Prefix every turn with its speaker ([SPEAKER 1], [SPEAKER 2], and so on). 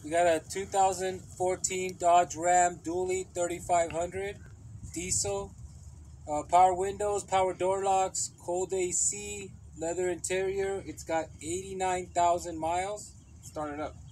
[SPEAKER 1] We got a 2014 Dodge Ram Dually 3500 diesel. Power windows, power door locks, cold AC, leather interior. It's got 89,000 miles. Start it up.